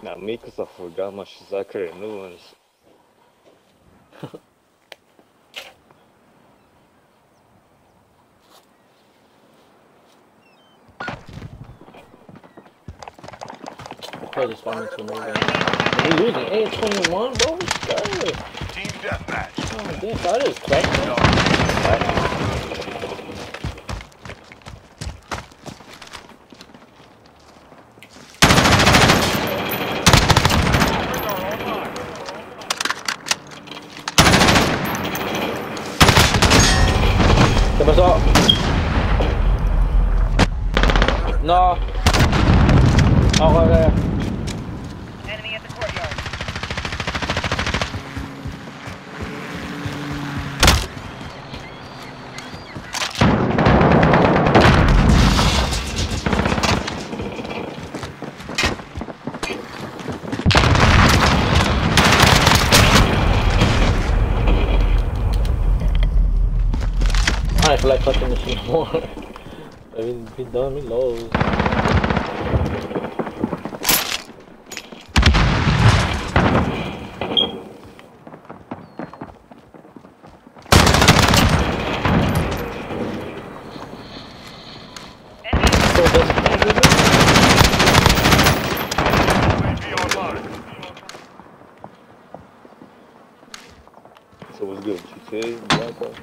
Not me, because I forgot my shit, so I created new ones. I just spawned into another guy. We losing 8-21, bro. What's good? Team deathmatch. Oh, damn, so I just cracked it. ¿Qué pasó? No. Oh, okay. Enemy at the courtyard. I don't feel like touching this anymore. I mean, been done me lows. So what's good? GTA? Black Ops?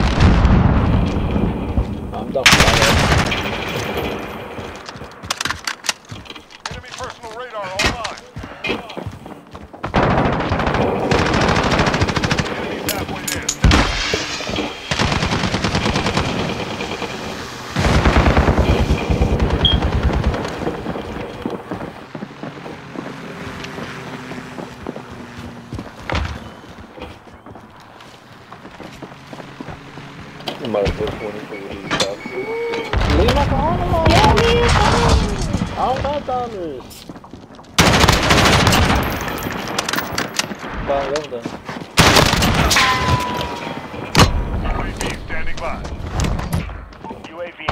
I'm done for that. Enemy personal radar online. Enemy's halfway there. You might have put 20 for these boxes. Leave my phone alone. Yeah, leave your phone. I don't got dollars. Bye, done. UAV standing by. UAV.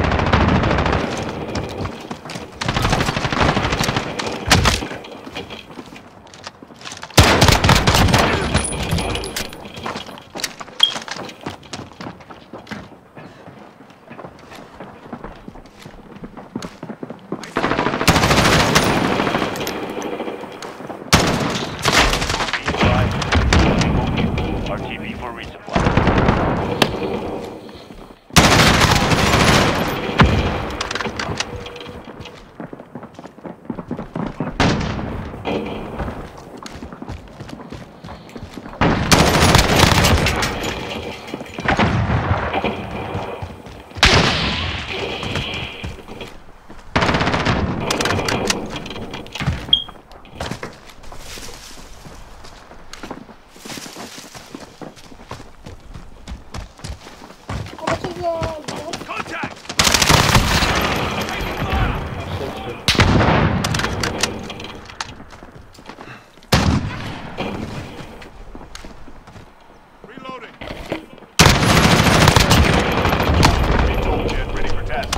RTB for resupply. Contact! Reloading. Reload jet ready for task.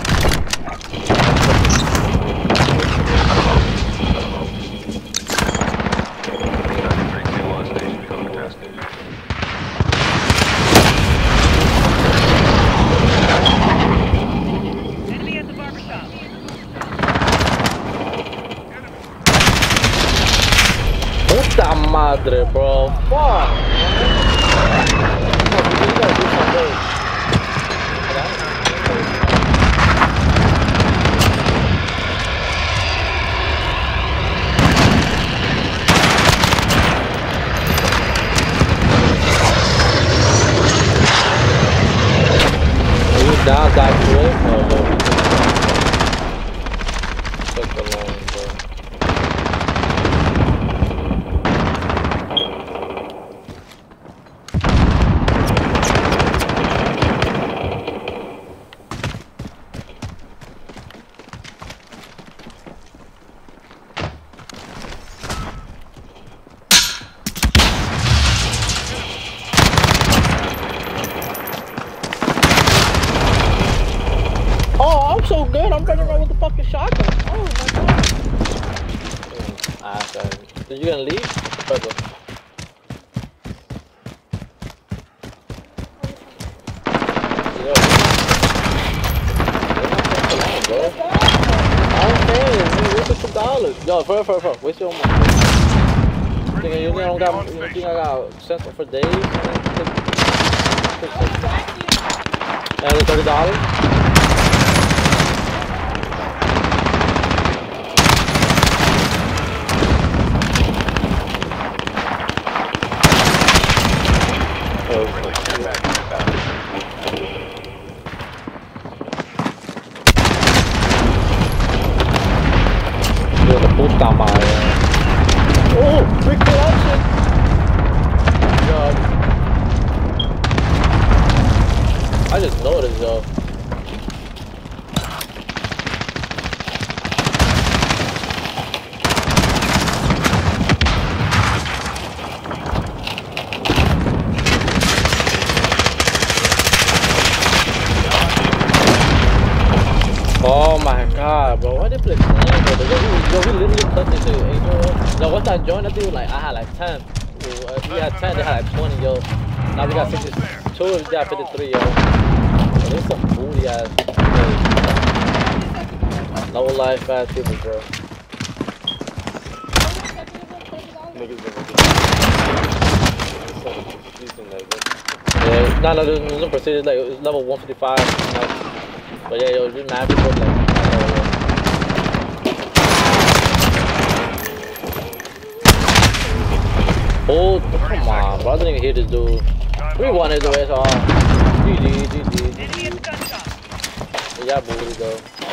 Enemy at the barbershop. Puta madre, bro. Fuck. Down, guy, quick. Oh, no. Took a long, bro. Okay. Did you gonna leave? Purple. Yo. Bro. I'm saying, man, where's the $2? Yo, for. Where's your money? You think I got sent for days? And $30? Puta madre. Oh, quick collection. God. I just noticed though. Oh my god, bro. Why they play clean, bro? Yo, we literally cut this shit, yo. Yo, once I joined, I think like I had like 10. We had 10, they had like 20, yo. Now we got 62, we got 53, yo. Yo, there's some booty ass plays. No life ass people, bro. Niggas Yeah, no, there's no procedure, like it's level 155. You know? But yeah, yo, just mad people like. Oh, come on, bro. I didn't even hear this dude. 3-1 is the way, so GG. Enemy at the gun shop. Yeah, bully though.